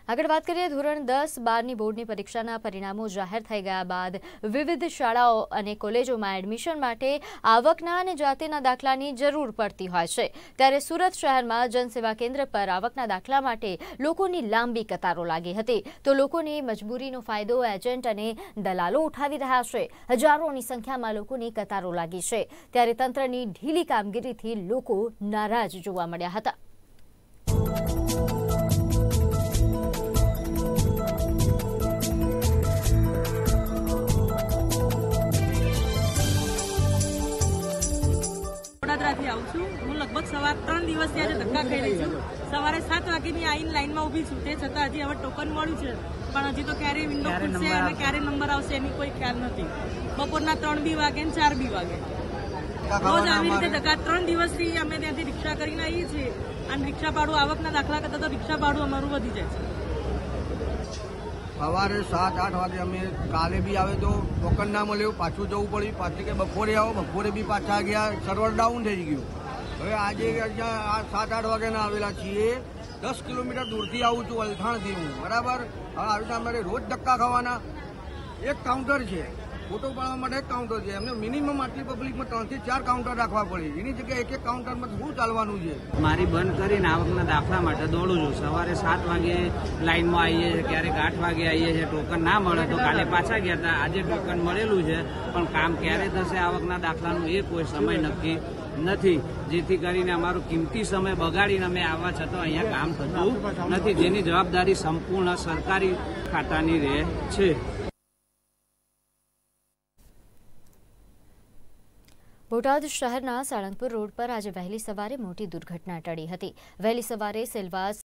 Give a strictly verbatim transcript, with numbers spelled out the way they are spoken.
આગળ વાત કરીએ ધોરણ દસ બારની બોર્ડની પરીક્ષાના પરિણામો જાહેર થઈ ગયા બાદ વિવિધ શાળાઓ અને કોલેજોમાં એડમિશન માટે આવકના અને જાતિના દાખલાની જરૂર પડતી હોય છે। ત્યારે સુરત શહેરમાં જનસેવા કેન્દ્ર પર આવકના દાખલા માટે લોકોની લાંબી કતારો લાગી હતી, તો લોકોની મજબૂરીનો ફાયદો એજન્ટ અને દલાલો ઉઠાવી રહ્યા છે। હજારોની સંખ્યામાં લોકોની કતારો લાગી છે, ત્યારે તંત્રની ઢીલી કામગીરીથી લોકો નારાજ જોવા મળ્યા હતા। હું લગભગ સવાર ત્રણ દિવસથી આજે ધક્કા ખાઈ રહી છું। સવારે સાત વાગ્યાની આવીને લાઈનમાં ઊભી છું, તે છતાં હજી હવે ટોકન મળ્યું છે, પણ હજી તો ક્યારે વિન્ડો ખુલશે અને ક્યારે નંબર આવશે એની કોઈ ખ્યાલ નથી। બપોરના ત્રણ બી વાગે ને ચાર બી વાગે રોજ આવી રીતે ધક્કા। ત્રણ દિવસથી અમે ત્યાંથી રિક્ષા કરીને આવીએ છીએ અને રિક્ષા ભાડું આવકના દાખલા કરતા તો રિક્ષા ભાડું અમારું વધી જાય છે। સવારે સાત આઠ વાગે અમે કાલે બી આવે તો ટોકન ના મળ્યું, પાછું જવું પડ્યું, પાછી કે બપોરે આવો, બપોરે બી પાછા ગયા, સર્વર ડાઉન થઈ ગયું। હવે આજે સાત આઠ વાગ્યાના આવેલા છીએ, દસ કિલોમીટર દૂરથી આવું છું, અલથાણથી હું, બરાબર। હવે આવી રીતે અમારે રોજ ધક્કા ખાવાના। એક કાઉન્ટર છે, ફોટો પાડવા માટે એક કાઉન્ટર છે, એમને મિનિમમ આટલી પબ્લિકમાં ત્રણથી ચાર કાઉન્ટર રાખવા પડે, એની જગ્યાએ એક એક કાઉન્ટરમાં શું ચાલવાનું છે। મારી બંધ કરીને આવકના દાખલા માટે દોડું છું। સવારે સાત વાગે લાઈનમાં આવીએ છીએ, ક્યારેક આઠ વાગે આવીએ છીએ, ટોકન ના મળે તો કાલે પાછા ગયા હતા, આજે ટોકન મળેલું છે, પણ કામ ક્યારે થશે આવકના દાખલાનું એ કોઈ સમય નક્કી નથી, જેથી કરીને અમારો કિંમતી સમય બગાડીને અમે આવવા છતાં અહીંયા કામ થતું નથી, જેની જવાબદારી સંપૂર્ણ સરકારી ખાતાની રહે છે। બોટાદ શહેરના સાળંગપુર રોડ પર આજે વહેલી સવારે મોટી દુર્ઘટના ટળી હતી। વહેલી સવારે સેલવાસ